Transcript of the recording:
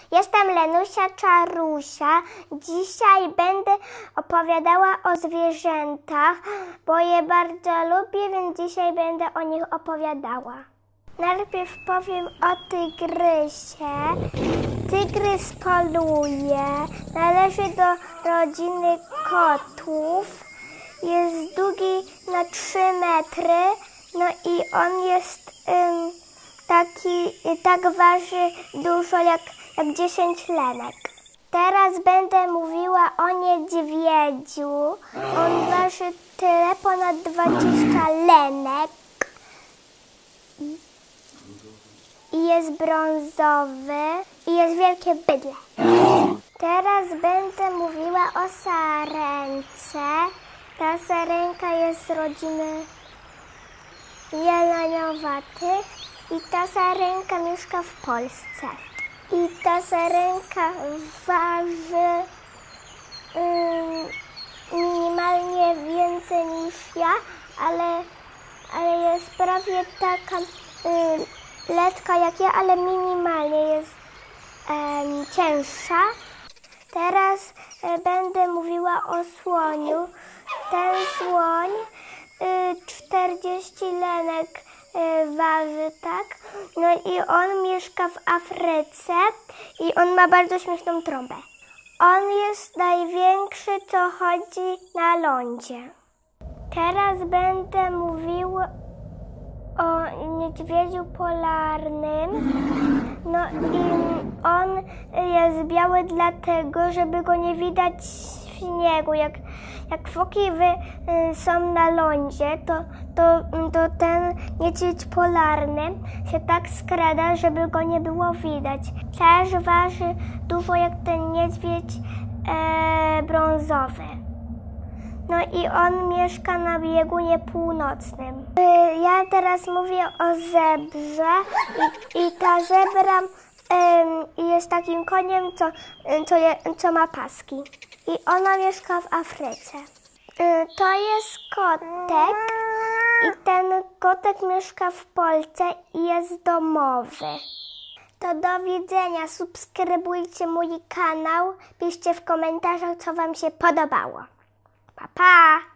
Jestem Lenusia Czarusia. Dzisiaj będę opowiadała o zwierzętach, bo je bardzo lubię, więc dzisiaj będę o nich opowiadała. Najpierw powiem o tygrysie. Tygrys poluje, należy do rodziny kotów. Jest długi na 3 metry, no i on jest tak waży dużo jak 10 lenek. Teraz będę mówiła o niedźwiedziu. On waży tyle, ponad 20 lenek i jest brązowy i jest wielkie bydlę. Teraz będę mówiła o sarence. Ta sarenka jest z rodziny jeleniowatych i ta sarenka mieszka w Polsce. I ta sarenka waży minimalnie więcej niż ja, ale jest prawie taka lekka jak ja, ale minimalnie jest cięższa. Teraz będę mówiła o słoniu. Ten słoń 40 lenek waży, tak? No i on mieszka w Afryce i on ma bardzo śmieszną trąbę. On jest największy, co chodzi na lądzie. Teraz będę mówiła o niedźwiedziu polarnym. No i on jest biały dlatego, żeby go nie widać w śniegu. Jak foki są na lądzie, to ten niedźwiedź polarny się tak skrada, żeby go nie było widać. Też waży dużo jak ten niedźwiedź brązowy. No i on mieszka na biegunie północnym. Ja teraz mówię o zebrze i ta zebra jest takim koniem, co ma paski. I ona mieszka w Afryce. To jest kotek i ten kotek mieszka w Polsce i jest domowy. To do widzenia. Subskrybujcie mój kanał. Piszcie w komentarzach, co wam się podobało. Pa, pa!